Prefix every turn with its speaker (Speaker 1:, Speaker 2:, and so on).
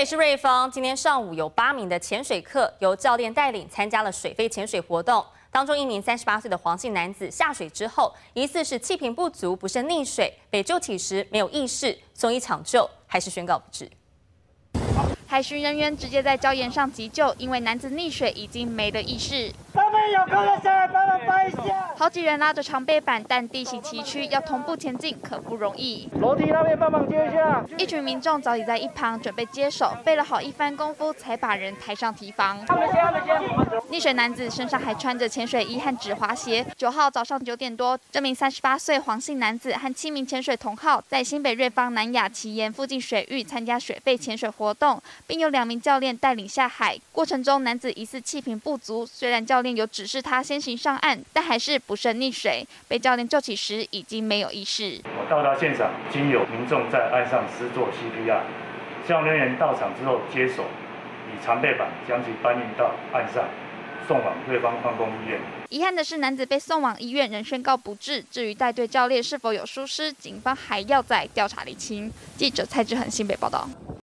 Speaker 1: 北市瑞芳今天上午有8名的潜水客由教练带领参加了水肺潜水活动，当中一名38岁的黄姓男子下水之后，疑似是气瓶不足，不慎溺水，被救起时没有意识，送医抢救，还是宣告不治。
Speaker 2: 海巡人员直接在礁岩上急救，因为男子溺水已经没了意识。
Speaker 3: 上面有空的下来帮忙搬一下。
Speaker 2: 好几人拉着长背板，但地形崎岖，要同步前进可不容易。
Speaker 3: 楼梯那边帮忙接一下。
Speaker 2: 一群民众早已在一旁准备接手，费了好一番功夫才把人抬上堤防。
Speaker 3: 他们先。
Speaker 2: 溺水男子身上还穿着潜水衣和止滑鞋。9号早上9点多，这名38岁黄姓男子和7名潜水同好在新北瑞芳南雅奇岩附近水域参加水肺潜水活动。 并有2名教练带领下海，过程中男子疑似气瓶不足，虽然教练有指示他先行上岸，但还是不慎溺水，被教练救起时已经没有意识。
Speaker 4: 我到达现场，经有民众在岸上施作 CPR， 消防人员到场之后接手，以长背板将其搬运到岸上，送往瑞芳矿工医院。
Speaker 2: 遗憾的是，男子被送往医院，仍宣告不治。至于带队教练是否有疏失，警方还要再调查厘清。记者蔡志恒新北报道。